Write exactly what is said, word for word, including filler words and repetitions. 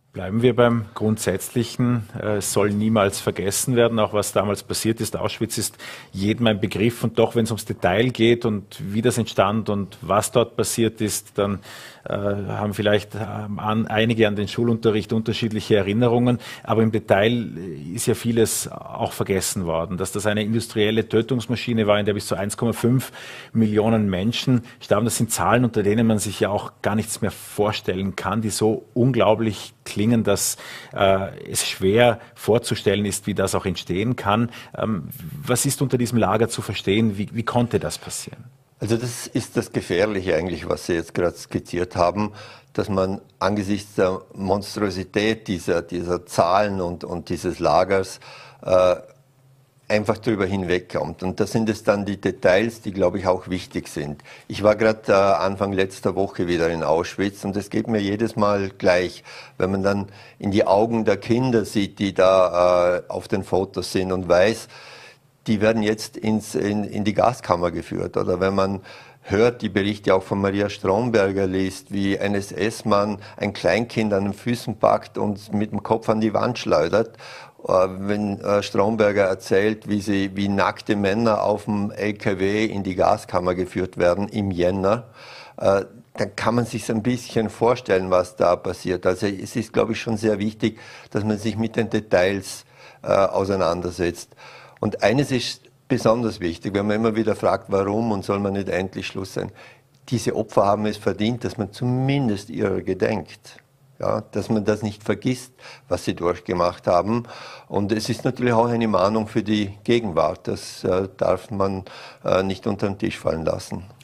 Bleiben wir beim Grundsätzlichen. Es soll niemals vergessen werden, auch was damals passiert ist. Auschwitz ist jedem ein Begriff und doch, wenn es ums Detail geht und wie das entstand und was dort passiert ist, dann äh, haben vielleicht äh, an, einige an den Schulunterricht unterschiedliche Erinnerungen. Aber im Detail ist ja vieles auch vergessen worden, dass das eine industrielle Tötungsmaschine war, in der bis zu eins Komma fünf Millionen Menschen starben. Das sind Zahlen, unter denen man sich ja auch gar nichts mehr vorstellen kann, die so unglaublich klingen, dass äh, es schwer vorzustellen ist, wie das auch entstehen kann. Ähm, was ist unter diesem Lager zu verstehen? Wie, wie konnte das passieren? Also das ist das Gefährliche eigentlich, was Sie jetzt gerade skizziert haben, dass man angesichts der Monstrosität dieser, dieser Zahlen und, und dieses Lagers äh, einfach drüber hinwegkommt. Und das sind es dann die Details, die, glaube ich, auch wichtig sind. Ich war gerade äh, Anfang letzter Woche wieder in Auschwitz und es geht mir jedes Mal gleich, wenn man dann in die Augen der Kinder sieht, die da äh, auf den Fotos sind und weiß, die werden jetzt ins, in, in die Gaskammer geführt. Oder wenn man hört, die Berichte auch von Maria Stromberger liest, wie ein S S-Mann ein Kleinkind an den Füßen packt und mit dem Kopf an die Wand schleudert. Wenn Stromberger erzählt, wie, sie, wie nackte Männer auf dem L K W in die Gaskammer geführt werden im Jänner, dann kann man sich ein bisschen vorstellen, was da passiert. Also es ist, glaube ich, schon sehr wichtig, dass man sich mit den Details äh, auseinandersetzt. Und eines ist besonders wichtig, wenn man immer wieder fragt, warum und soll man nicht endlich Schluss sein. Diese Opfer haben es verdient, dass man zumindest ihrer gedenkt. Ja, dass man das nicht vergisst, was sie durchgemacht haben. Und es ist natürlich auch eine Mahnung für die Gegenwart. Das äh, darf man äh, nicht unter den Tisch fallen lassen.